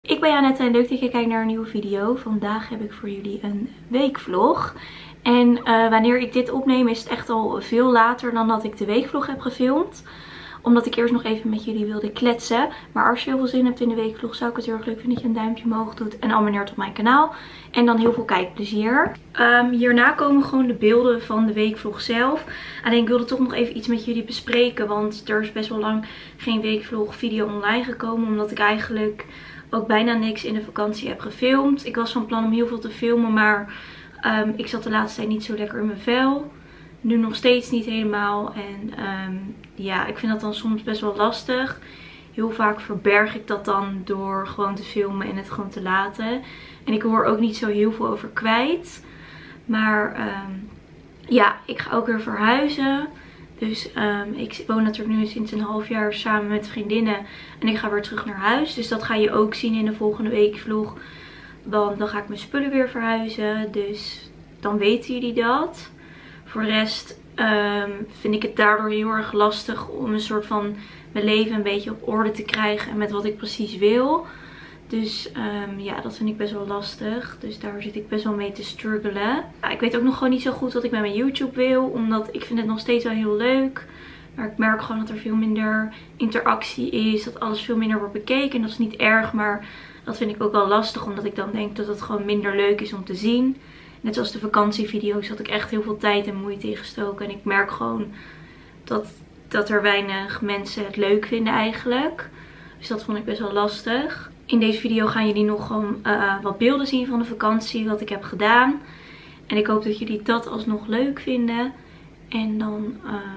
Ik ben Janette en leuk dat je kijkt naar een nieuwe video. Vandaag heb ik voor jullie een weekvlog. En wanneer ik dit opneem is het echt al veel later dan dat ik de weekvlog heb gefilmd. Omdat ik eerst nog even met jullie wilde kletsen. Maar als je heel veel zin hebt in de weekvlog zou ik het heel erg leuk vinden dat je een duimpje omhoog doet. En abonneert op mijn kanaal. En dan heel veel kijkplezier. Hierna komen gewoon de beelden van de weekvlog zelf. Alleen ik wilde toch nog even iets met jullie bespreken. Want er is best wel lang geen weekvlog video online gekomen. Omdat ik eigenlijk ook bijna niks in de vakantie heb gefilmd. Ik was van plan om heel veel te filmen, maar ik zat de laatste tijd niet zo lekker in mijn vel. Nu nog steeds niet helemaal. En ja, ik vind dat dan soms best wel lastig. Heel vaak verberg ik dat dan door gewoon te filmen en het gewoon te laten. En ik hoor ook niet zo heel veel over kwijt. Maar ja, ik ga ook weer verhuizen. Dus ik woon natuurlijk nu sinds een half jaar samen met vriendinnen. En ik ga weer terug naar huis. Dus dat ga je ook zien in de volgende weekvlog. Want dan ga ik mijn spullen weer verhuizen. Dus dan weten jullie dat. Voor de rest vind ik het daardoor heel erg lastig om een soort van mijn leven een beetje op orde te krijgen. En met wat ik precies wil. Dus ja, dat vind ik best wel lastig. Dus daar zit ik best wel mee te struggelen. Ja, ik weet ook nog gewoon niet zo goed wat ik met mijn YouTube wil. Omdat ik vind het nog steeds wel heel leuk. Maar ik merk gewoon dat er veel minder interactie is. Dat alles veel minder wordt bekeken. En dat is niet erg, maar dat vind ik ook wel lastig. Omdat ik dan denk dat het gewoon minder leuk is om te zien. Net zoals de vakantievideo's had ik echt heel veel tijd en moeite in gestoken. En ik merk gewoon dat er weinig mensen het leuk vinden eigenlijk. Dus dat vond ik best wel lastig. In deze video gaan jullie nog gewoon wat beelden zien van de vakantie. Wat ik heb gedaan. En ik hoop dat jullie dat alsnog leuk vinden. En dan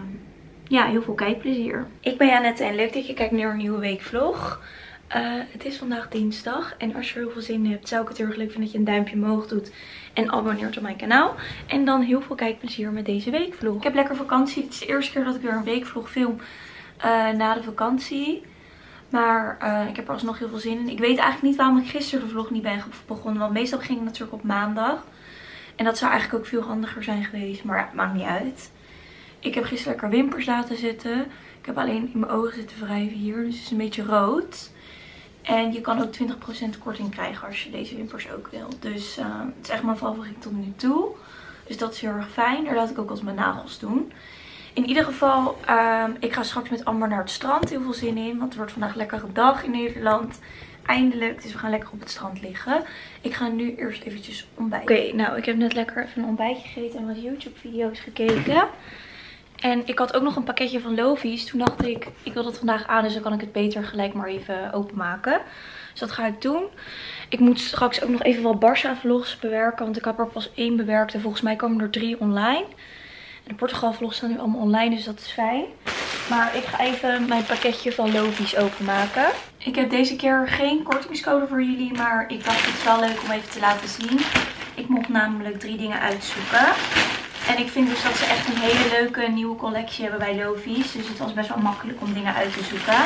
ja, heel veel kijkplezier. Ik ben Janette en leuk dat je kijkt naar een nieuwe weekvlog. Het is vandaag dinsdag. En als je er heel veel zin in hebt zou ik het heel erg leuk vinden dat je een duimpje omhoog doet. En abonneert op mijn kanaal. En dan heel veel kijkplezier met deze weekvlog. Ik heb lekker vakantie. Het is de eerste keer dat ik weer een weekvlog film na de vakantie. Maar ik heb er alsnog heel veel zin in. Ik weet eigenlijk niet waarom ik gisteren de vlog niet ben begonnen. Want meestal ging het natuurlijk op maandag. En dat zou eigenlijk ook veel handiger zijn geweest. Maar ja, het maakt niet uit. Ik heb gisteren lekker wimpers laten zitten. Ik heb alleen in mijn ogen zitten wrijven hier. Dus het is een beetje rood. En je kan ook 20% korting krijgen als je deze wimpers ook wil. Dus het is echt mijn favoriet tot nu toe. Dus dat is heel erg fijn. Daar laat ik ook als mijn nagels doen. In ieder geval, ik ga straks met Amber naar het strand. Heel veel zin in, want het wordt vandaag een lekkere dag in Nederland. Eindelijk, dus we gaan lekker op het strand liggen. Ik ga nu eerst eventjes ontbijten. Oké, nou ik heb net lekker even een ontbijtje gegeten en wat YouTube video's gekeken. En ik had ook nog een pakketje van Lovies. Toen dacht ik wil dat vandaag aan, dus dan kan ik het beter gelijk maar even openmaken. Dus dat ga ik doen. Ik moet straks ook nog even wat Barça vlogs bewerken, want ik heb er pas 1 bewerkt en volgens mij komen er 3 online. En de Portugal vlogs staan nu allemaal online, dus dat is fijn. Maar ik ga even mijn pakketje van Lovies openmaken. Ik heb deze keer geen kortingscode voor jullie, maar ik dacht het is wel leuk om even te laten zien. Ik mocht namelijk 3 dingen uitzoeken. En ik vind dus dat ze echt een hele leuke nieuwe collectie hebben bij Lovies. Dus het was best wel makkelijk om dingen uit te zoeken.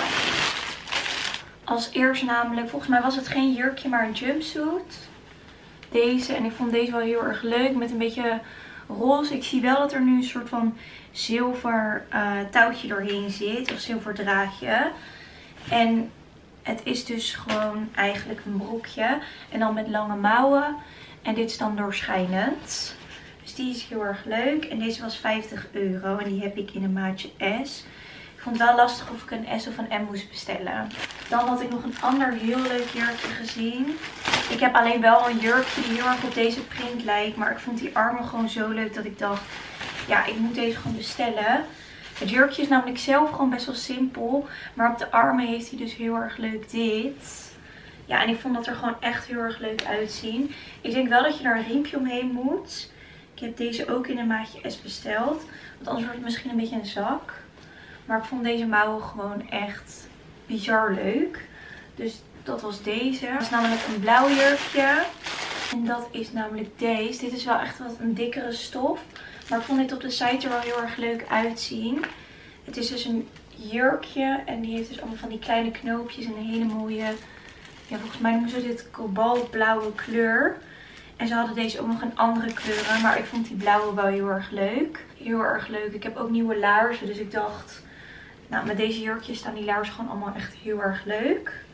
Als eerst namelijk, volgens mij was het geen jurkje, maar een jumpsuit. Deze, en ik vond deze wel heel erg leuk met een beetje roze. Ik zie wel dat er nu een soort van zilver touwtje doorheen zit. Of zilver draadje. En het is dus gewoon eigenlijk een broekje. En dan met lange mouwen. En dit is dan doorschijnend. Dus die is heel erg leuk. En deze was €50. En die heb ik in een maatje S. Ik vond het wel lastig of ik een S of een M moest bestellen. Dan had ik nog een ander heel leuk jurkje gezien. Ik heb alleen wel een jurkje die heel erg op deze print lijkt. Maar ik vond die armen gewoon zo leuk dat ik dacht, ja, ik moet deze gewoon bestellen. Het jurkje is namelijk zelf gewoon best wel simpel. Maar op de armen heeft hij dus heel erg leuk dit. Ja, en ik vond dat er gewoon echt heel erg leuk uitzien. Ik denk wel dat je daar een riempje omheen moet. Ik heb deze ook in een maatje S besteld. Want anders wordt het misschien een beetje een zak. Maar ik vond deze mouwen gewoon echt bizar leuk. Dus dat was deze. Dat is namelijk een blauw jurkje. En dat is namelijk deze. Dit is wel echt wat een dikkere stof. Maar ik vond dit op de site er wel heel erg leuk uitzien. Het is dus een jurkje. En die heeft dus allemaal van die kleine knoopjes. En een hele mooie, ja, volgens mij noemen ze dit kobaltblauwe kleur. En ze hadden deze ook nog in andere kleuren. Maar ik vond die blauwe wel heel erg leuk. Heel erg leuk. Ik heb ook nieuwe laarzen. Dus ik dacht, nou, met deze jurkjes staan die laarzen gewoon allemaal echt heel erg leuk.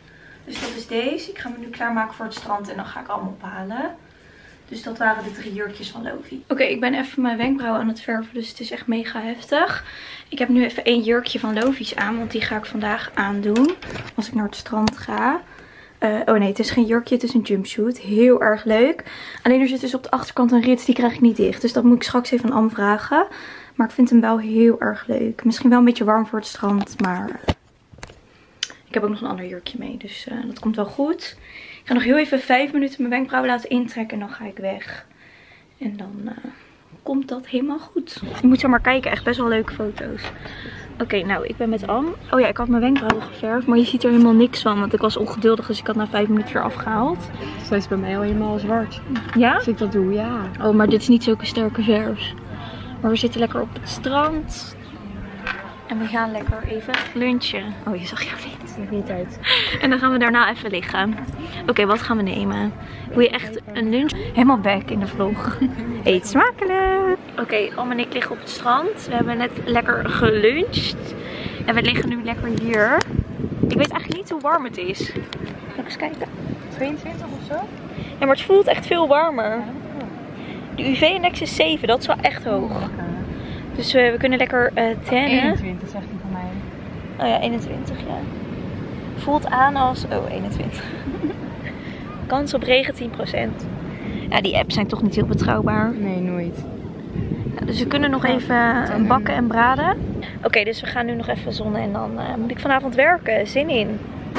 Dus dat is deze. Ik ga me nu klaarmaken voor het strand en dan ga ik allemaal ophalen. Dus dat waren de 3 jurkjes van Lovi. Oké, ik ben even mijn wenkbrauwen aan het verven, dus het is echt mega heftig. Ik heb nu even 1 jurkje van Lovi's aan, want die ga ik vandaag aandoen als ik naar het strand ga. Oh nee, het is geen jurkje, het is een jumpsuit. Heel erg leuk. Alleen er zit dus op de achterkant een rits, die krijg ik niet dicht. Dus dat moet ik straks even aan Am vragen. Maar ik vind hem wel heel erg leuk. Misschien wel een beetje warm voor het strand, maar ik heb ook nog een ander jurkje mee. Dus dat komt wel goed. Ik ga nog heel even 5 minuten mijn wenkbrauwen laten intrekken en dan ga ik weg. En dan komt dat helemaal goed. Je moet zo maar kijken, echt best wel leuke foto's. Oké, nou ik ben met Am. Oh ja, ik had mijn wenkbrauwen geverfd, maar je ziet er helemaal niks van. Want ik was ongeduldig, dus ik had na 5 minuten weer afgehaald. Zij is bij mij al helemaal zwart. Ja? Als ik dat doe, ja. Oh, maar dit is niet zulke sterke verf. Maar we zitten lekker op het strand. En we gaan lekker even lunchen. Oh, je zag jou niet. Dat ziet niet uit. En dan gaan we daarna even liggen. Oké, wat gaan we nemen? Wil je echt een lunch? Helemaal back in de vlog. Eet smakelijk! Oké, Am en ik liggen op het strand. We hebben net lekker geluncht. En we liggen nu lekker hier. Ik weet eigenlijk niet hoe warm het is. Laten eens kijken. 22 of zo? Ja, maar het voelt echt veel warmer. De UV-index is 7, dat is wel echt hoog. Dus we kunnen lekker tannen. 21 zegt hij van mij. Oh ja, 21 ja. Voelt aan als... Oh, 21. Kans op regen 10%. Ja, die apps zijn toch niet heel betrouwbaar. Nee, nooit. Ja, dus we kunnen nog even bakken en braden. Oké, dus we gaan nu nog even zonnen en dan moet ik vanavond werken. Zin in.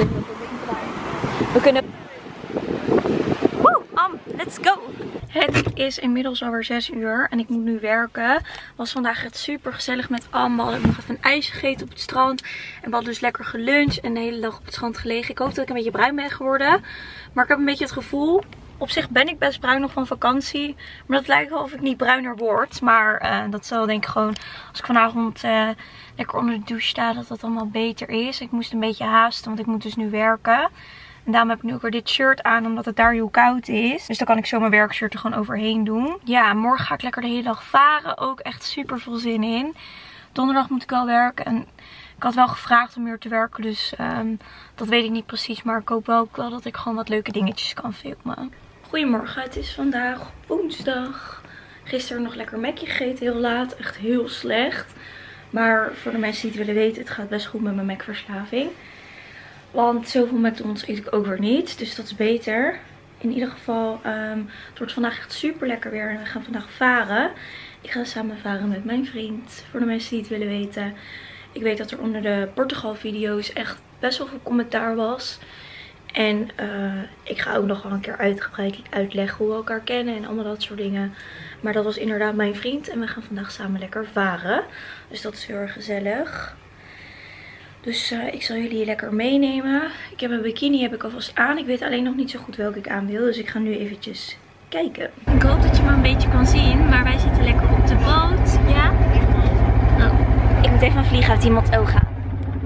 We kunnen... Woe, Am, let's go! Het is inmiddels alweer 6 uur en ik moet nu werken. Het was vandaag echt super gezellig met Am. We hadden nog even een ijs gegeten op het strand. En we hadden dus lekker geluncht en de hele dag op het strand gelegen. Ik hoop dat ik een beetje bruin ben geworden. Maar ik heb een beetje het gevoel... Op zich ben ik best bruin nog van vakantie. Maar dat lijkt wel of ik niet bruiner word. Maar dat zal denk ik gewoon als ik vanavond lekker onder de douche sta dat dat allemaal beter is. Ik moest een beetje haasten want ik moet dus nu werken. En daarom heb ik nu ook weer dit shirt aan, omdat het daar heel koud is. Dus dan kan ik zo mijn werkshirt er gewoon overheen doen. Ja, morgen ga ik lekker de hele dag varen. Ook echt super veel zin in. Donderdag moet ik wel werken. En ik had wel gevraagd om meer te werken, dus dat weet ik niet precies. Maar ik hoop ook wel dat ik gewoon wat leuke dingetjes kan filmen. Goedemorgen, het is vandaag woensdag. Gisteren nog lekker Mackie gegeten, heel laat. Echt heel slecht. Maar voor de mensen die het willen weten, het gaat best goed met mijn Mac-verslaving. Want zoveel McDonald's eet ik ook weer niet. Dus dat is beter. In ieder geval, het wordt vandaag echt super lekker weer. En we gaan vandaag varen. Ik ga samen varen met mijn vriend. Voor de mensen die het willen weten. Ik weet dat er onder de Portugal video's echt best wel veel commentaar was. En ik ga ook nog wel een keer uitgebreid uitleggen hoe we elkaar kennen en allemaal dat soort dingen. Maar dat was inderdaad mijn vriend. En we gaan vandaag samen lekker varen. Dus dat is heel erg gezellig. Dus ik zal jullie lekker meenemen. Ik heb een bikini heb ik alvast aan. Ik weet alleen nog niet zo goed welke ik aan wil. Dus ik ga nu eventjes kijken. Ik hoop dat je me een beetje kan zien. Maar wij zitten lekker op de boot. Ja? Oh, ik moet even een vlieg uit iemands oog gaan.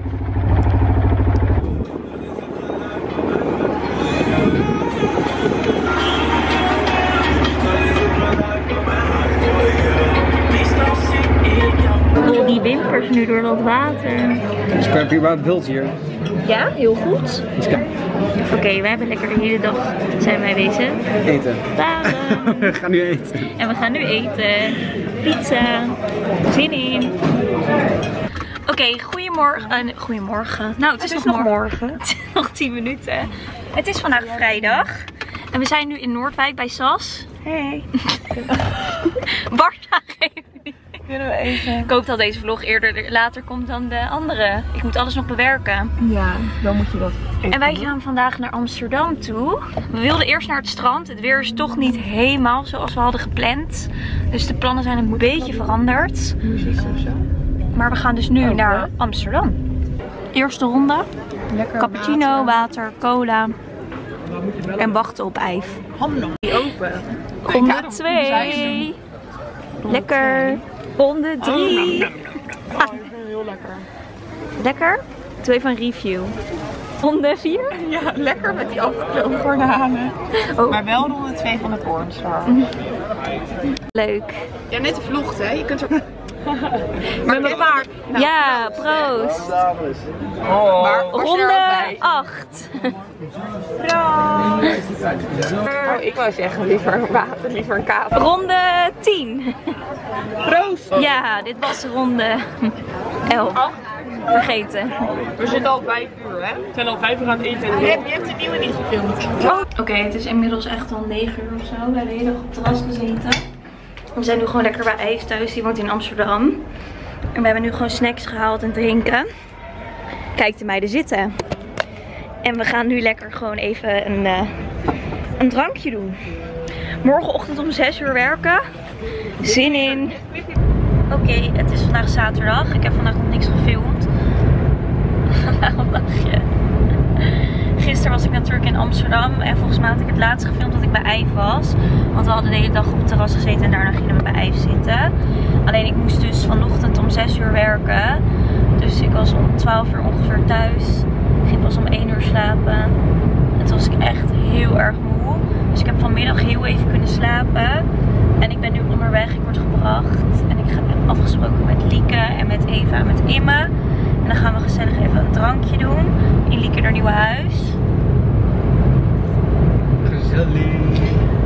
Die wimpers nu door dat water. Dus kan je maar beeld hier. Ja, heel goed. Oké, we hebben lekker de hele dag zijn wij bezig. Eten. Varen. We gaan nu eten. En we gaan nu eten. Pizza. Zin in. Oké, goedemorgen. Goedemorgen. Nou, het is nog morgen. Het is nog 10 minuten. Het is vandaag vrijdag. En we zijn nu in Noordwijk bij Sas. Hey. Bart geven niet. Kunnen we even... Ik hoop dat deze vlog later komt dan de andere. Ik moet alles nog bewerken. Ja, dan moet je dat even En wij doen. gaan vandaag naar Amsterdam toe. We wilden eerst naar het strand. Het weer is toch niet helemaal zoals we hadden gepland. Dus de plannen zijn een beetje veranderd. Muziek of zo. Maar we gaan dus nu naar Amsterdam. Eerste ronde. Lekker Cappuccino, water, cola. En wachten op ijs. Handen open. Ronde 2. Lekker. Ronde 3. Ik vind het heel lekker. Lekker? Doe even een review. Ronde 4? Ja, lekker met die afgeklopen garnalen. Oh. Maar wel ronde 2 van het orange. Leuk. Ja, net de vlogt hè. Je kunt er... Met mijn paard. Ja, proost. Maar Ronde 8. Oh, ik wou zeggen liever water, liever een kaas. Ronde 10. Proost! Ja, dit was ronde 11. Vergeten. We zitten al 5 uur, hè? We zijn al 5 uur aan het eten. Je hebt de nieuwe niet gefilmd. Oké, het is inmiddels echt al 9 uur of zo. We hebben de hele dag op het terras gezeten. We zijn nu gewoon lekker bij IJs thuis. Die woont in Amsterdam. En we hebben nu gewoon snacks gehaald en drinken. Kijk de meiden zitten. En we gaan nu lekker gewoon even een drankje doen. Morgenochtend om 6 uur werken. Zin in. Oké, het is vandaag zaterdag. Ik heb vandaag nog niks gefilmd. Waarom lach je? Gisteren was ik natuurlijk in Amsterdam. En volgens mij had ik het laatst gefilmd dat ik bij IJf was. Want we hadden de hele dag op het terras gezeten en daarna gingen we bij IJf zitten. Alleen ik moest dus vanochtend om 6 uur werken. Dus ik was om 12 uur ongeveer thuis. Ik ging pas om 1 uur slapen. En toen was ik echt heel erg moe. Dus ik heb vanmiddag heel even kunnen slapen. En ik ben nu onderweg. Ik word gebracht. En ik heb afgesproken met Lieke en met Eva en met Imme. En dan gaan we gezellig even een drankje doen. In Lieke haar nieuwe huis. Gezellig.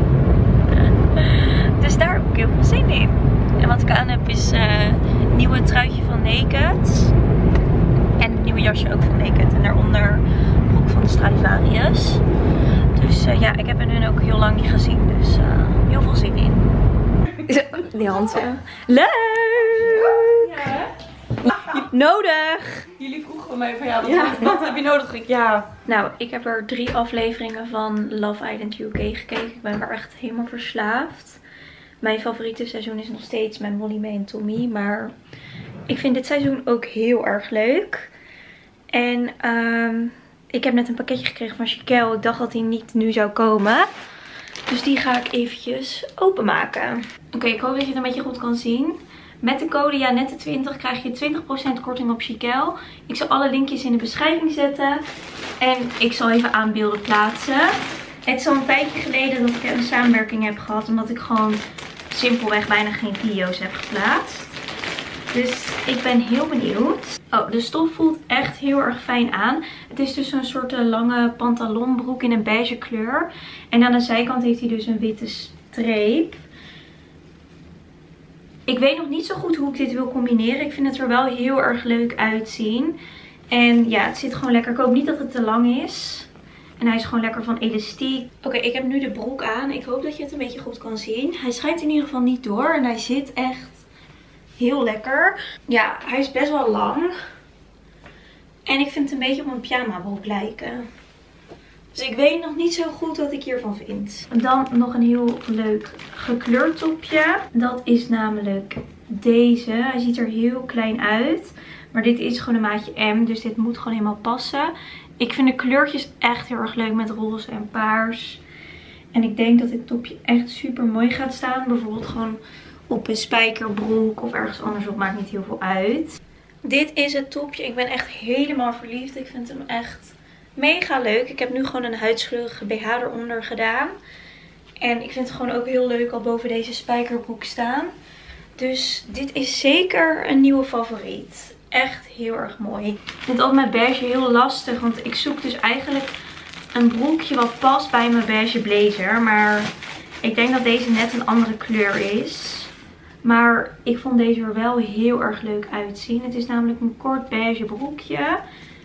Dus daar heb ik heel veel zin in. En wat ik aan heb is een nieuwe truitje van Naked. En een nieuwe jasje ook van Naked. En daaronder een broek van Stradivarius. Dus ja, ik heb hen ook heel lang niet gezien. Dus heel veel zin in. Die handen. Leuk! Ja, Nodig! jullie vroegen mij van wat heb je nodig? Ja. Nou, ik heb er 3 afleveringen van Love Island UK gekeken. Ik ben er echt helemaal verslaafd. Mijn favoriete seizoen is nog steeds met Molly, May en Tommy. Maar ik vind dit seizoen ook heel erg leuk. En ik heb net een pakketje gekregen van Chiquel. Ik dacht dat die niet nu zou komen. Dus die ga ik eventjes openmaken. Oké, ik hoop dat je het een beetje goed kan zien. Met de code Janette20 krijg je 20% korting op Chiquel. Ik zal alle linkjes in de beschrijving zetten. En ik zal even aanbeelden plaatsen. Het is al een tijdje geleden dat ik een samenwerking heb gehad. Omdat ik gewoon simpelweg bijna geen video's heb geplaatst. Dus ik ben heel benieuwd. Oh, de stof voelt echt heel erg fijn aan. Het is dus een soort lange pantalonbroek in een beige kleur. En aan de zijkant heeft hij dus een witte streep. Ik weet nog niet zo goed hoe ik dit wil combineren. Ik vind het er wel heel erg leuk uitzien. En ja, het zit gewoon lekker. Ik hoop niet dat het te lang is. En hij is gewoon lekker van elastiek. Oké, ik heb nu de broek aan. Ik hoop dat je het een beetje goed kan zien. Hij schijnt in ieder geval niet door. En hij zit echt heel lekker. Ja, hij is best wel lang. En ik vind het een beetje op een pyjama broek lijken. Dus ik weet nog niet zo goed wat ik hiervan vind. Dan nog een heel leuk gekleurd topje. Dat is namelijk deze. Hij ziet er heel klein uit. Maar dit is gewoon een maatje M. Dus dit moet gewoon helemaal passen. Ik vind de kleurtjes echt heel erg leuk met roze en paars. En ik denk dat dit topje echt super mooi gaat staan. Bijvoorbeeld gewoon op een spijkerbroek of ergens anders op. Maakt niet heel veel uit. Dit is het topje. Ik ben echt helemaal verliefd. Ik vind hem echt mega leuk. Ik heb nu gewoon een huidskleurige BH eronder gedaan. En ik vind het gewoon ook heel leuk al boven deze spijkerbroek staan. Dus dit is zeker een nieuwe favoriet. Echt heel erg mooi. Ik vind altijd met beige heel lastig. Want ik zoek dus eigenlijk een broekje wat past bij mijn beige blazer. Maar ik denk dat deze net een andere kleur is. Maar ik vond deze er wel heel erg leuk uitzien. Het is namelijk een kort beige broekje.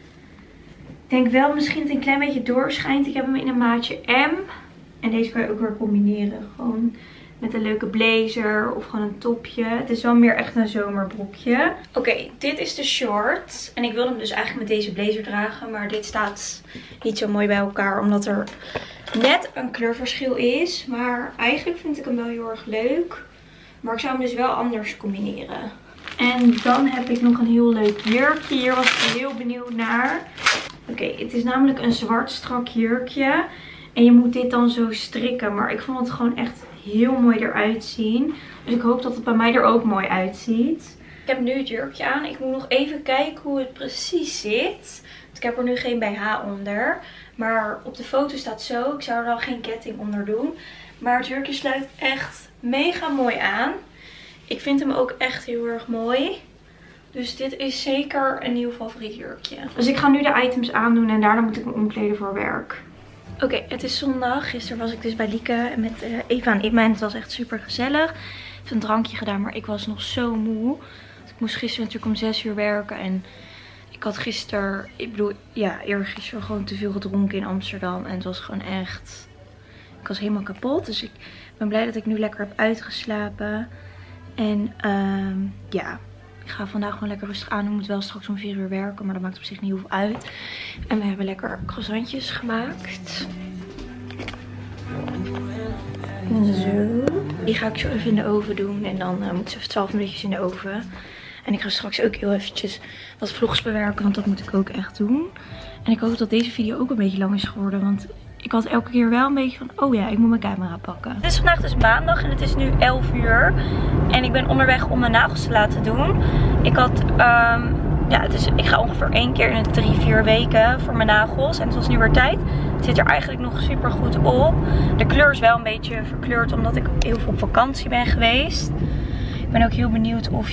Ik denk wel misschien dat het een klein beetje doorschijnt. Ik heb hem in een maatje M. En deze kan je ook weer combineren. Gewoon met een leuke blazer of gewoon een topje. Het is wel meer echt een zomerbroekje. Oké, dit is de short. En ik wilde hem dus eigenlijk met deze blazer dragen. Maar dit staat niet zo mooi bij elkaar. Omdat er net een kleurverschil is. Maar eigenlijk vind ik hem wel heel erg leuk. Maar ik zou hem dus wel anders combineren. En dan heb ik nog een heel leuk jurkje. Hier was ik heel benieuwd naar. Oké, het is namelijk een zwart strak jurkje. En je moet dit dan zo strikken. Maar ik vond het gewoon echt heel mooi eruit zien. Dus ik hoop dat het bij mij er ook mooi uitziet. Ik heb nu het jurkje aan. Ik moet nog even kijken hoe het precies zit. Want ik heb er nu geen BH onder. Maar op de foto staat zo. Ik zou er dan geen ketting onder doen. Maar het jurkje sluit echt mega mooi aan. Ik vind hem ook echt heel erg mooi. Dus dit is zeker een nieuw favoriet jurkje. Dus ik ga nu de items aandoen en daarna moet ik me omkleden voor werk. Oké, het is zondag. Gisteren was ik dus bij Lieke met Eva en Imma en het was echt super gezellig. Ik heb een drankje gedaan, maar ik was nog zo moe. Ik moest gisteren natuurlijk om 6 uur werken en ik had gisteren, eergisteren gewoon te veel gedronken in Amsterdam. En het was gewoon echt, ik was helemaal kapot. Dus ik ben blij dat ik nu lekker heb uitgeslapen. En ja, ik ga vandaag gewoon lekker rustig aan. Ik moet wel straks om 4 uur werken, maar dat maakt op zich niet heel veel uit. En we hebben lekker croissantjes gemaakt. Zo. Die ga ik zo even in de oven doen. En dan moeten ze even 12 minuutjes in de oven. En ik ga straks ook heel eventjes wat vlogs bewerken, want dat moet ik ook echt doen. En ik hoop dat deze video ook een beetje lang is geworden, want ik had elke keer wel een beetje van, oh ja, ik moet mijn camera pakken. Het is vandaag dus maandag en het is nu 11 uur. En ik ben onderweg om mijn nagels te laten doen. Ik had, ik ga ongeveer 1 keer in de 3-4 weken voor mijn nagels. En het was nu weer tijd. Het zit er eigenlijk nog super goed op. De kleur is wel een beetje verkleurd omdat ik heel veel op vakantie ben geweest. Ik ben ook heel benieuwd of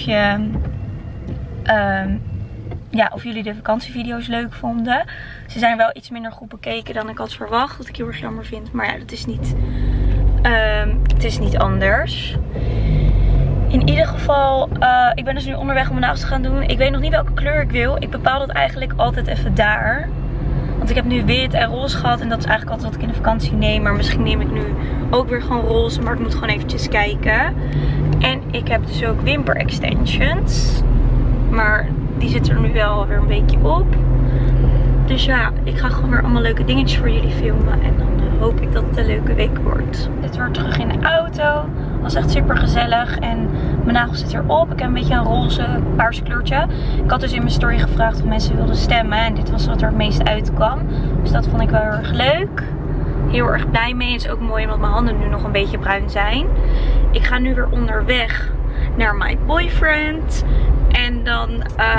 of jullie de vakantievideo's leuk vonden. Ze zijn wel iets minder goed bekeken dan ik had verwacht. Wat ik heel erg jammer vind. Maar ja, dat is niet, het is niet anders. In ieder geval, ik ben dus nu onderweg om mijn nagels te gaan doen. Ik weet nog niet welke kleur ik wil. Ik bepaal dat eigenlijk altijd even daar. Want ik heb nu wit en roze gehad. En dat is eigenlijk altijd wat ik in de vakantie neem. Maar misschien neem ik nu ook weer gewoon roze. Maar ik moet gewoon eventjes kijken. En ik heb dus ook wimper extensions. Maar die zit er nu wel weer een beetje op. Dus ja, ik ga gewoon weer allemaal leuke dingetjes voor jullie filmen. En dan hoop ik dat het een leuke week wordt. Ik zit weer terug in de auto. Het was echt super gezellig. En mijn nagel zit erop. Ik heb een beetje een roze paars kleurtje. Ik had dus in mijn story gevraagd of mensen wilden stemmen. En dit was wat er het meest uitkwam. Dus dat vond ik wel heel erg leuk. Heel erg blij mee. Het is ook mooi omdat mijn handen nu nog een beetje bruin zijn. Ik ga nu weer onderweg naar my boyfriend. En dan,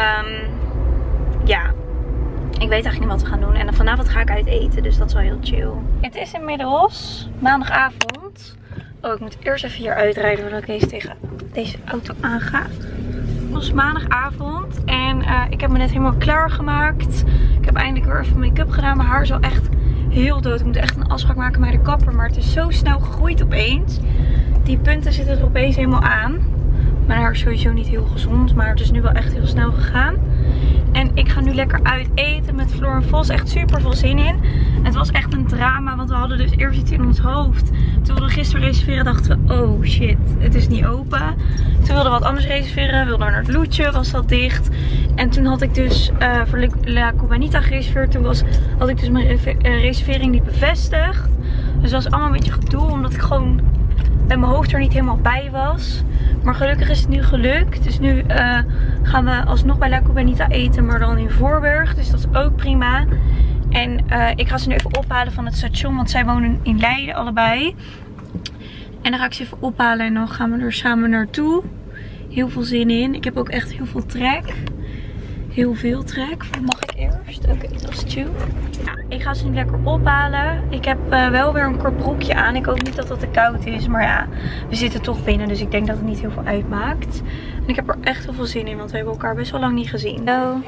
ja, ik weet eigenlijk niet wat we gaan doen. En dan vanavond ga ik uit eten, dus dat is wel heel chill. Het is inmiddels maandagavond. Oh, ik moet eerst even hier uitrijden voordat ik eens tegen deze auto aanga. Het was maandagavond en ik heb me net helemaal klaargemaakt. Ik heb eindelijk weer even make-up gedaan. Mijn haar is al echt heel dood. Ik moet echt een afspraak maken bij de kapper, maar het is zo snel gegroeid opeens. Die punten zitten er opeens helemaal aan. Mijn haar is sowieso niet heel gezond, maar het is nu wel echt heel snel gegaan. En ik ga nu lekker uit eten met Floor en Vos. Echt super veel zin in. Het was echt een drama, want we hadden dus eerst iets in ons hoofd. Toen we gisteren reserveren dachten we, oh shit, het is niet open. Toen wilden we wat anders reserveren. We wilden naar het Loetje, was dat dicht. En toen had ik dus voor La Cubanita gereserveerd. Toen had ik dus mijn reservering niet bevestigd. Dus dat was allemaal een beetje gedoe, omdat ik gewoon met mijn hoofd er niet helemaal bij was. Maar gelukkig is het nu gelukt. Dus nu gaan we alsnog bij La Cubanita eten, maar dan in Voorburg. Dus dat is ook prima. En ik ga ze nu even ophalen van het station, want zij wonen in Leiden allebei. En dan ga ik ze even ophalen en dan gaan we er samen naartoe. Heel veel zin in. Ik heb ook echt heel veel trek. Heel veel trek. Mag ik eerst? Oké, dat is chill. Ja, ik ga ze nu lekker ophalen. Ik heb wel weer een kort broekje aan. Ik hoop niet dat dat te koud is. Maar ja, we zitten toch binnen. Dus ik denk dat het niet heel veel uitmaakt. En ik heb er echt heel veel zin in. Want we hebben elkaar best wel lang niet gezien. Hallo.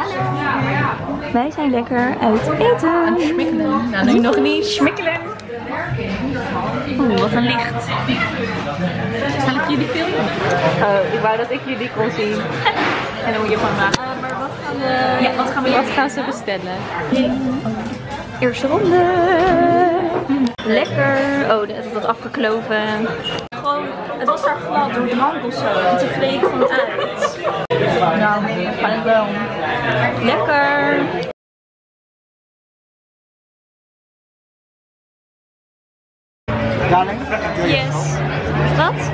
Wij zijn lekker uit eten. Schmikkelen. Nou, nu nog niet. Schmikkelen. Oeh, wat een licht. Zal ik jullie filmen? Oh, ik wou dat ik jullie kon zien. En dan moet je gewoon vragen. Wat gaan ze bestellen? Eerste ronde. Lekker. Oh, het had afgekloven. Gewoon, het was daar glad door drank of zo. Het vleeg gewoon uit. Nou, dat gaat wel. Lekker. Yes. Wat?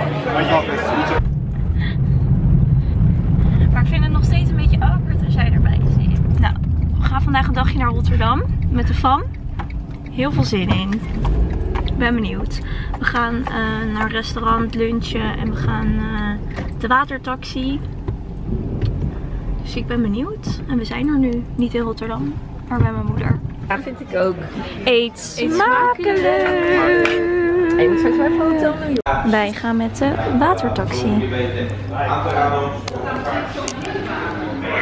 Maar ik vind het nog steeds een beetje awkward als jij erbij zit. Nou, we gaan vandaag een dagje naar Rotterdam met de fam. Heel veel zin in. Ik ben benieuwd. We gaan naar een restaurant lunchen en we gaan de watertaxi. Dus ik ben benieuwd. En we zijn er nu. Niet in Rotterdam, maar bij mijn moeder. Ja, vind ik ook. Eet smakelijk! Je moet straks wel even hotel doen. Wij gaan met de watertaxi.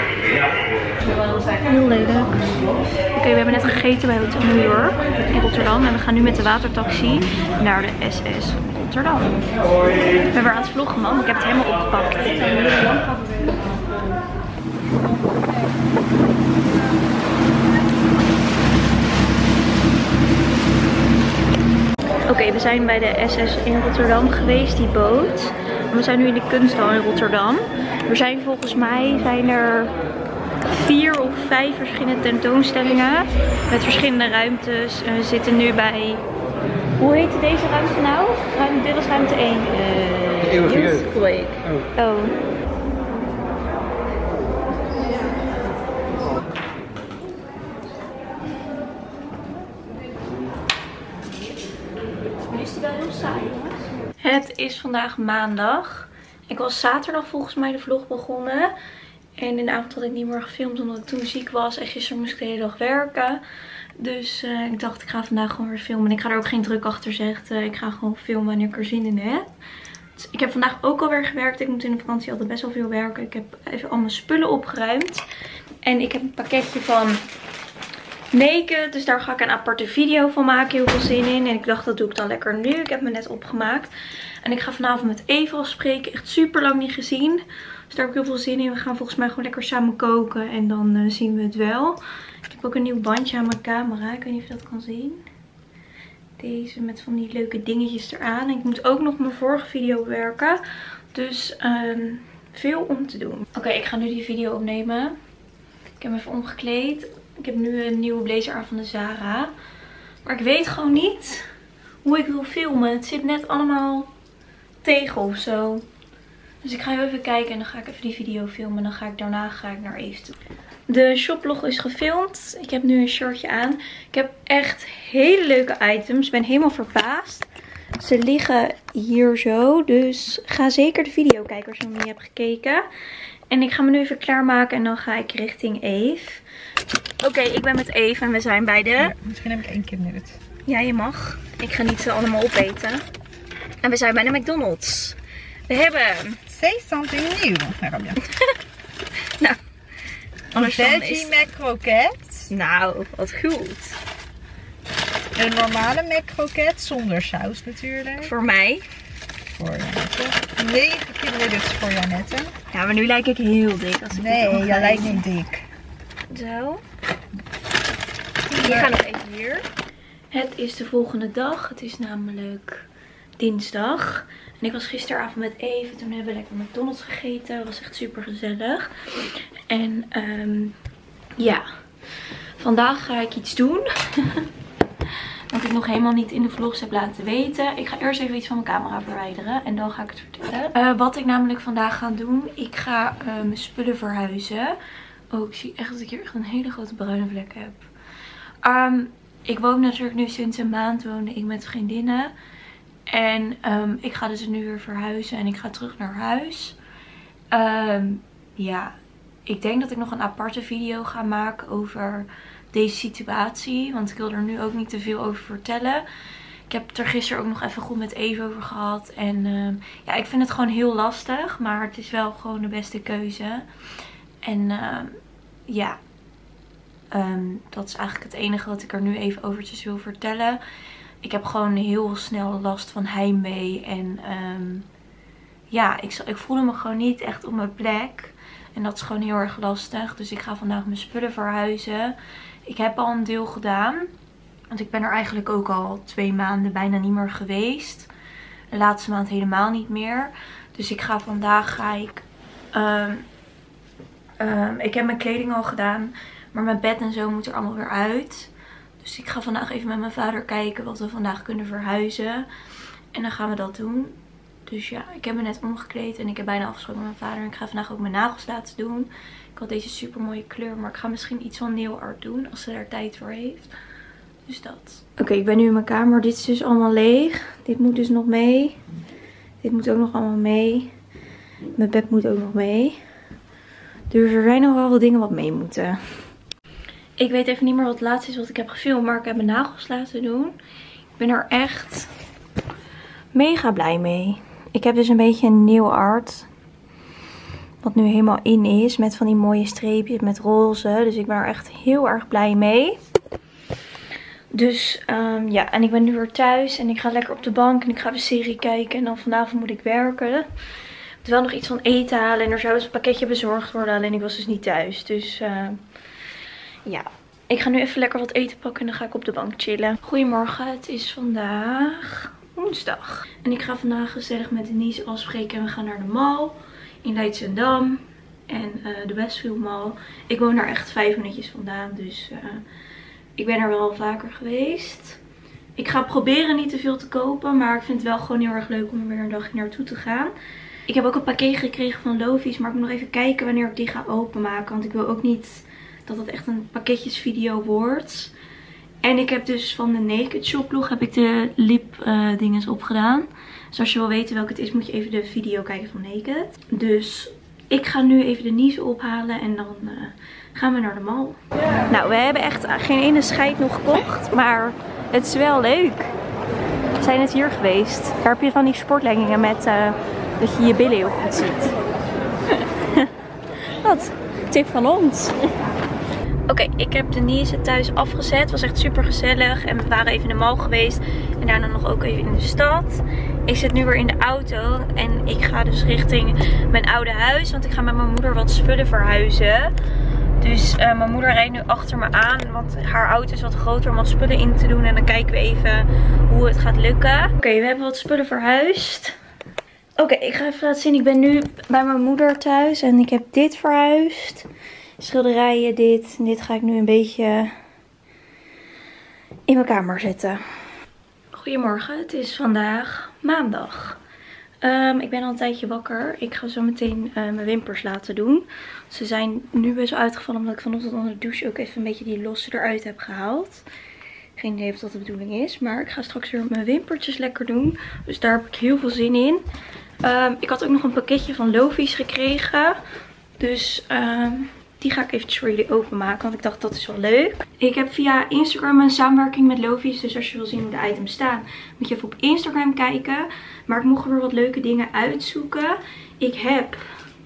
Heel lelijk. Oké, we hebben net gegeten bij Hotel New York in Rotterdam. En we gaan nu met de watertaxi naar de SS Rotterdam. Ik ben weer aan het vloggen, man. Ik heb het helemaal opgepakt. Oké, we zijn bij de SS in Rotterdam geweest, die boot. En we zijn nu in de kunsthal in Rotterdam. Er zijn volgens mij 4 of 5 verschillende tentoonstellingen met verschillende ruimtes. En we zitten nu bij... Hoe heet deze ruimte nou? Dit was ruimte 1. Eeuwige jeugd. Oh. Is die wel heel saai, jongens? Het is vandaag maandag. Ik was zaterdag volgens mij de vlog begonnen. En in de avond had ik niet meer gefilmd omdat ik toen ziek was. En gisteren moest ik de hele dag werken. Dus ik dacht ik ga vandaag gewoon weer filmen. En ik ga er ook geen druk achter zetten. Ik ga gewoon filmen wanneer ik er zin in heb. Dus ik heb vandaag ook alweer gewerkt. Ik moet in de vakantie altijd best wel veel werken. Ik heb even al mijn spullen opgeruimd. En ik heb een pakketje van make-up. Dus daar ga ik een aparte video van maken. Heel veel zin in. En ik dacht dat doe ik dan lekker nu. Ik heb me net opgemaakt. En ik ga vanavond met Eva afspreken. Echt super lang niet gezien. Dus daar heb ik heel veel zin in. We gaan volgens mij gewoon lekker samen koken. En dan zien we het wel. Ik heb ook een nieuw bandje aan mijn camera. Ik weet niet of je dat kan zien. Deze met van die leuke dingetjes eraan. En ik moet ook nog mijn vorige video werken. Dus veel om te doen. Oké, ik ga nu die video opnemen. Ik heb me even omgekleed. Ik heb nu een nieuwe blazer aan van de Zara. Maar ik weet gewoon niet hoe ik wil filmen. Het zit net allemaal tegen of zo. Dus ik ga even kijken en dan ga ik even die video filmen. En dan ga ik daarna naar Eve toe. De shoplog is gefilmd. Ik heb nu een shirtje aan. Ik heb echt hele leuke items. Ik ben helemaal verbaasd. Ze liggen hier zo. Dus ga zeker de video kijken als je nog niet hebt gekeken. En ik ga me nu even klaarmaken en dan ga ik richting Eve. Oké, ik ben met Eve en we zijn bij de... Ja, misschien heb ik 1 keer nut. Ja, je mag. Ik ga niet ze allemaal opeten. En we zijn bij de McDonald's. We hebben... Say something new. Nou, anders dan Veggie Mac Croquette. Nou, wat goed. Een normale Mac Croquette zonder saus natuurlijk. Voor mij. Voor Janette. 9 keer nuggets voor Janette. Ja, maar nu lijk ik heel dik. Als ik Nee, jij lijkt niet dik. Zo. Die gaan nog even hier. Het is de volgende dag. Het is namelijk dinsdag. En ik was gisteravond met Eve. Toen hebben we lekker McDonald's gegeten. Het was echt super gezellig. En ja. Vandaag ga ik iets doen. Wat ik nog helemaal niet in de vlogs heb laten weten. Ik ga eerst even iets van mijn camera verwijderen. En dan ga ik het vertellen. Wat ik namelijk vandaag ga doen. Ik ga mijn spullen verhuizen. Oh, ik zie echt dat ik hier echt een hele grote bruine vlek heb. Ik woon natuurlijk nu sinds een maand. Woonde ik met vriendinnen. En ik ga dus nu weer verhuizen. En ik ga terug naar huis. Ja. Ik denk dat ik nog een aparte video ga maken over deze situatie. Want ik wil er nu ook niet te veel over vertellen. Ik heb het er gisteren ook nog even goed met Eve over gehad. En ja, ik vind het gewoon heel lastig. Maar het is wel gewoon de beste keuze. En ja. Dat is eigenlijk het enige wat ik er nu even overtjes wil vertellen. Ik heb gewoon heel snel last van heimwee. En ja, ik voelde me gewoon niet echt op mijn plek. En dat is gewoon heel erg lastig. Dus ik ga vandaag mijn spullen verhuizen. Ik heb al een deel gedaan. Want ik ben er eigenlijk ook al 2 maanden bijna niet meer geweest. De laatste maand helemaal niet meer. Dus ik ga vandaag ik heb mijn kleding al gedaan. Maar mijn bed en zo moet er allemaal weer uit. Dus ik ga vandaag even met mijn vader kijken wat we vandaag kunnen verhuizen. En dan gaan we dat doen. Dus ja, ik heb me net omgekleed en ik heb bijna afgesproken met mijn vader. Ik ga vandaag ook mijn nagels laten doen. Ik had deze super mooie kleur, maar ik ga misschien iets van nail art doen als ze daar tijd voor heeft. Dus dat. Oké, ik ben nu in mijn kamer. Dit is dus allemaal leeg. Dit moet dus nog mee. Dit moet ook nog allemaal mee. Mijn bed moet ook nog mee. Dus er zijn nog wel wat dingen wat mee moeten. Ik weet even niet meer wat het laatste is wat ik heb gefilmd, maar ik heb mijn nagels laten doen. Ik ben er echt mega blij mee. Ik heb dus een beetje een nail art. Wat nu helemaal in is met van die mooie streepjes met roze. Dus ik ben er echt heel erg blij mee. Dus ja, en ik ben nu weer thuis en ik ga lekker op de bank en ik ga een serie kijken. En dan vanavond moet ik werken. Ik moet wel nog iets van eten halen en er zou dus een pakketje bezorgd worden. Alleen ik was dus niet thuis. Dus ja, ik ga nu even lekker wat eten pakken en dan ga ik op de bank chillen. Goedemorgen, het is vandaag woensdag. En ik ga vandaag gezellig met Denise afspreken en we gaan naar de mall in Leidschendam. En de Westfield Mall. Ik woon daar echt 5 minuutjes vandaan, dus ik ben er wel vaker geweest. Ik ga proberen niet te veel te kopen, maar ik vind het wel gewoon heel erg leuk om er weer een dagje naartoe te gaan. Ik heb ook een pakket gekregen van Lovies, maar ik moet nog even kijken wanneer ik die ga openmaken. Want ik wil ook niet dat het echt een pakketjesvideo wordt. En ik heb dus van de Naked Shoplog heb ik de lip dinges opgedaan. Dus als je wil weten welke het is, moet je even de video kijken van Naked. Dus ik ga nu even de Nice ophalen en dan gaan we naar de mall. Nou, we hebben echt geen ene scheid nog gekocht, maar het is wel leuk. We zijn net hier geweest. Daar heb je van die sportleggingen met dat je je billen heel goed ziet. Wat? Tip van ons. Oké, ik heb Denise thuis afgezet. Het was echt super gezellig. En we waren even in de mall geweest. En daarna nog ook even in de stad. Ik zit nu weer in de auto. En ik ga dus richting mijn oude huis. Want ik ga met mijn moeder wat spullen verhuizen. Dus mijn moeder rijdt nu achter me aan. Want haar auto is wat groter om wat spullen in te doen. En dan kijken we even hoe het gaat lukken. Oké, we hebben wat spullen verhuisd. Oké, ik ga even laten zien. Ik ben nu bij mijn moeder thuis. En ik heb dit verhuisd. Schilderijen, dit. En dit ga ik nu een beetje in mijn kamer zetten. Goedemorgen, het is vandaag maandag. Ik ben al een tijdje wakker. Ik ga zo meteen mijn wimpers laten doen. Ze zijn nu best wel uitgevallen omdat ik vanochtend onder de douche ook even een beetje die losse eruit heb gehaald. Geen idee of dat de bedoeling is. Maar ik ga straks weer mijn wimpertjes lekker doen. Dus daar heb ik heel veel zin in. Ik had ook nog een pakketje van Lovies gekregen. Dus die ga ik eventjes voor jullie openmaken, want ik dacht dat is wel leuk. Ik heb via Instagram een samenwerking met Lovies, dus als je wil zien hoe de items staan, moet je even op Instagram kijken. Maar ik mocht er weer wat leuke dingen uitzoeken. Ik heb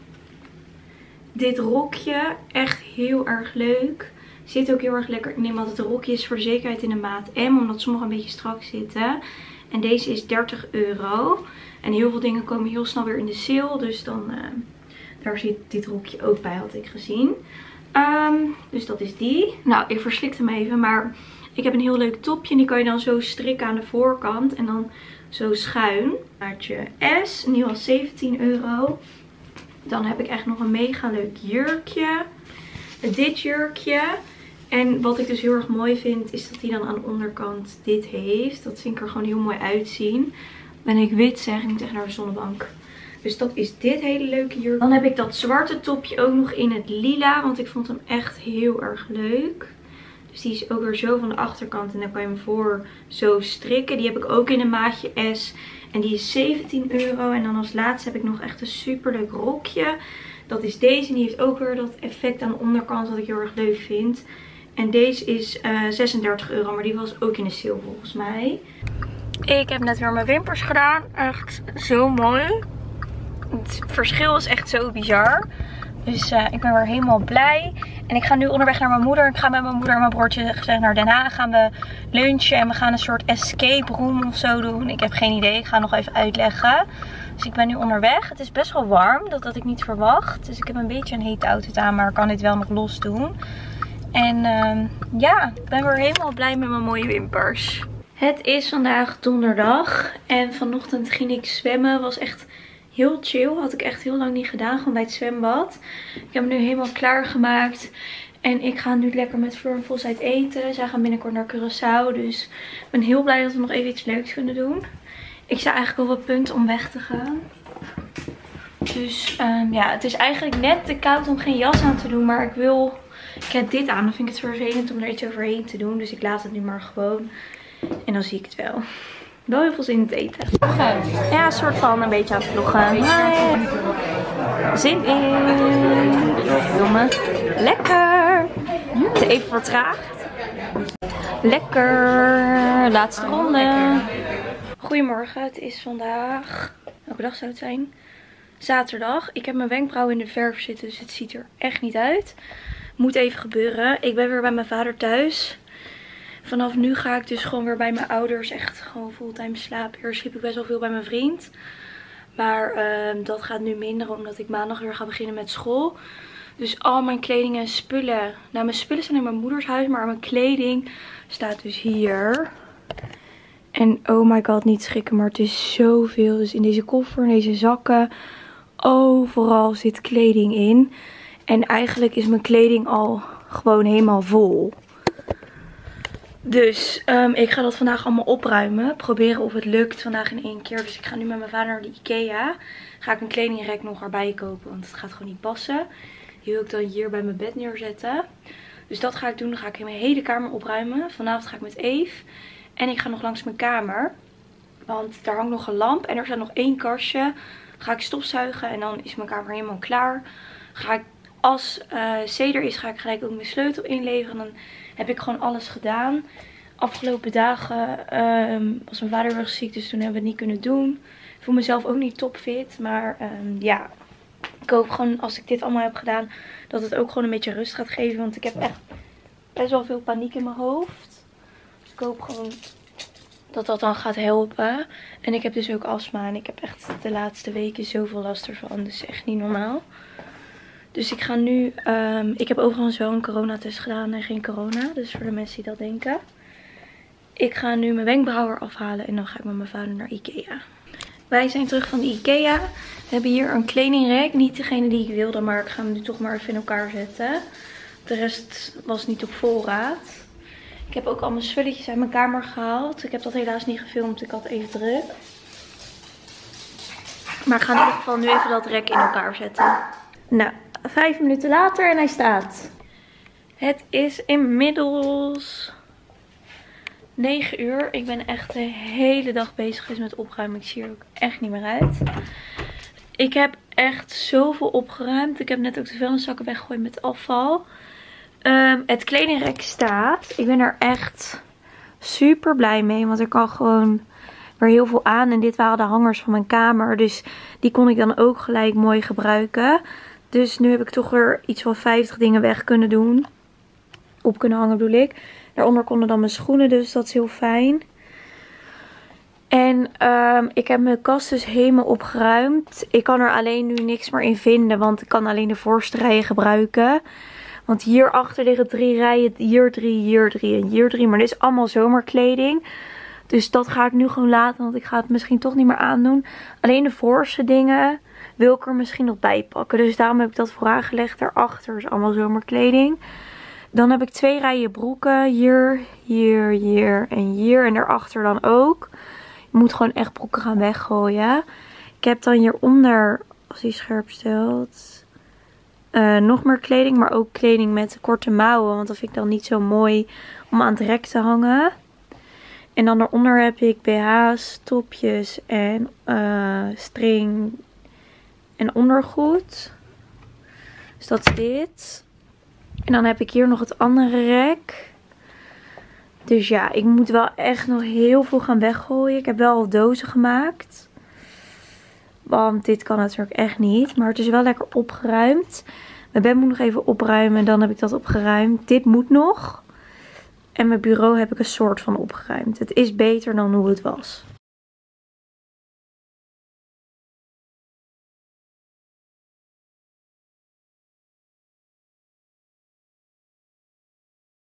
dit rokje, echt heel erg leuk. Zit ook heel erg lekker. Ik neem altijd de rokjes voor de zekerheid in de maat M, omdat sommige een beetje strak zitten. En deze is €30. En heel veel dingen komen heel snel weer in de sale, dus dan daar zit dit rokje ook bij, had ik gezien. Dus dat is die. Nou, ik verslikte hem even, maar ik heb een heel leuk topje. En die kan je dan zo strikken aan de voorkant en dan zo schuin. Maatje S, nu al €17. Dan heb ik echt nog een mega leuk jurkje. Dit jurkje. En wat ik dus heel erg mooi vind, is dat hij dan aan de onderkant dit heeft. Dat vind ik er gewoon heel mooi uitzien. Ben ik wit zeg, ik moet echt naar de zonnebank. Dus dat is dit hele leuke jurk. Dan heb ik dat zwarte topje ook nog in het lila. Want ik vond hem echt heel erg leuk. Dus die is ook weer zo van de achterkant. En dan kan je hem voor zo strikken. Die heb ik ook in een maatje S. En die is €17. En dan als laatste heb ik nog echt een super leuk rokje. Dat is deze. En die heeft ook weer dat effect aan de onderkant wat ik heel erg leuk vind. En deze is €36. Maar die was ook in de sale volgens mij. Ik heb net weer mijn wimpers gedaan. Echt zo mooi. Het verschil is echt zo bizar. Dus ik ben weer helemaal blij. En ik ga nu onderweg naar mijn moeder. Ik ga met mijn moeder en mijn broertje gezellig naar Den Haag. Gaan we lunchen en we gaan een soort escape room of zo doen. Ik heb geen idee. Ik ga nog even uitleggen. Dus ik ben nu onderweg. Het is best wel warm. Dat had ik niet verwacht. Dus ik heb een beetje een hete outfit aan. Maar ik kan dit wel nog los doen. En ja, ik ben weer helemaal blij met mijn mooie wimpers. Het is vandaag donderdag. En vanochtend ging ik zwemmen. Was echt heel chill. Had ik echt heel lang niet gedaan. Gewoon bij het zwembad. Ik heb me nu helemaal klaargemaakt. En ik ga nu lekker met Floor en Volsheid eten. Zij gaan binnenkort naar Curaçao. Dus ik ben heel blij dat we nog even iets leuks kunnen doen. Ik sta eigenlijk op het punt om weg te gaan. Dus ja, het is eigenlijk net te koud om geen jas aan te doen. Maar ik heb dit aan. Dan vind ik het vervelend om er iets overheen te doen. Dus ik laat het nu maar gewoon. En dan zie ik het wel. Wel heel veel zin in het eten. Ja, een soort van een beetje aan het vloggen. Zin in. Filmen. Lekker. Het is even vertraagd. Lekker. Laatste ronde. Goedemorgen. Het is vandaag. Welke dag zou het zijn? zaterdag. Ik heb mijn wenkbrauwen in de verf zitten, dus het ziet er echt niet uit. Moet even gebeuren. Ik ben weer bij mijn vader thuis. Vanaf nu ga ik dus gewoon weer bij mijn ouders. Echt gewoon fulltime slapen. Eerst sliep ik best wel veel bij mijn vriend. Maar dat gaat nu minder omdat ik maandag weer ga beginnen met school. Dus al mijn kleding en spullen. Nou, mijn spullen staan in mijn moeders huis. Maar mijn kleding staat dus hier. En oh my god, niet schrikken. Maar het is zoveel. Dus in deze koffer, in deze zakken. Overal zit kleding in. En eigenlijk is mijn kleding al gewoon helemaal vol. Dus ik ga dat vandaag allemaal opruimen. Proberen of het lukt vandaag in 1 keer. Dus ik ga nu met mijn vader naar de IKEA. Ga ik een kledingrek nog erbij kopen. Want het gaat gewoon niet passen. Die wil ik dan hier bij mijn bed neerzetten. Dus dat ga ik doen. Dan ga ik mijn hele kamer opruimen. Vanavond ga ik met Eve. En ik ga nog langs mijn kamer. Want daar hangt nog een lamp. En er staat nog 1 kastje. Ga ik stofzuigen. En dan is mijn kamer helemaal klaar. Ga ik, als er is, ga ik gelijk ook mijn sleutel inleveren. Dan heb ik gewoon alles gedaan. Afgelopen dagen was mijn vader weer ziek. Dus toen hebben we het niet kunnen doen. Ik voel mezelf ook niet topfit. Maar ja. Ik hoop gewoon als ik dit allemaal heb gedaan. Dat het ook gewoon een beetje rust gaat geven. Want ik heb echt best wel veel paniek in mijn hoofd. Dus ik hoop gewoon dat dat dan gaat helpen. En ik heb dus ook astma. En ik heb echt de laatste weken zoveel last ervan. Dus echt niet normaal. Dus ik ga nu, ik heb overigens wel een coronatest gedaan en geen corona. Dus voor de mensen die dat denken. Ik ga nu mijn wenkbrauwen afhalen en dan ga ik met mijn vader naar Ikea. Wij zijn terug van de Ikea. We hebben hier een kledingrek. Niet degene die ik wilde, maar ik ga hem nu toch maar even in elkaar zetten. De rest was niet op voorraad. Ik heb ook al mijn spulletjes uit mijn kamer gehaald. Ik heb dat helaas niet gefilmd, ik had even druk. Maar ik ga in ieder geval nu even dat rek in elkaar zetten. Nou, 5 minuten later en hij staat. Het is inmiddels 9 uur. Ik ben echt de hele dag bezig geweest met opruimen. Ik zie er ook echt niet meer uit. Ik heb echt zoveel opgeruimd. Ik heb net ook de vuilniszakken weggegooid met afval. Het kledingrek staat. Ik ben er echt super blij mee. Want er kan gewoon weer heel veel aan. En dit waren de hangers van mijn kamer. Dus die kon ik dan ook gelijk mooi gebruiken. Dus nu heb ik toch weer iets van 50 dingen weg kunnen doen. Op kunnen hangen bedoel ik. Daaronder konden dan mijn schoenen. Dus dat is heel fijn. En ik heb mijn kast dus helemaal opgeruimd. Ik kan er alleen nu niks meer in vinden. Want ik kan alleen de voorste rijen gebruiken. Want hierachter liggen 3 rijen. Hier 3, hier 3 en hier 3. Maar dit is allemaal zomerkleding. Dus dat ga ik nu gewoon laten. Want ik ga het misschien toch niet meer aandoen. Alleen de voorste dingen wil ik er misschien nog bij pakken. Dus daarom heb ik dat vooraan gelegd. Daarachter is allemaal zomerkleding. Dan heb ik 2 rijen broeken. Hier, hier, hier en hier. En daarachter dan ook. Je moet gewoon echt broeken gaan weggooien. Ik heb dan hieronder, als die scherp stelt, nog meer kleding. Maar ook kleding met korte mouwen. Want dat vind ik dan niet zo mooi om aan het rek te hangen. En dan daaronder heb ik BH's, topjes en string en ondergoed. Dus dat is dit. En dan heb ik hier nog het andere rek. Dus ja, ik moet wel echt nog heel veel gaan weggooien. Ik heb wel al dozen gemaakt. Want dit kan natuurlijk echt niet. Maar het is wel lekker opgeruimd. Mijn bed moet nog even opruimen. Dan heb ik dat opgeruimd. Dit moet nog. En mijn bureau heb ik een soort van opgeruimd. Het is beter dan hoe het was.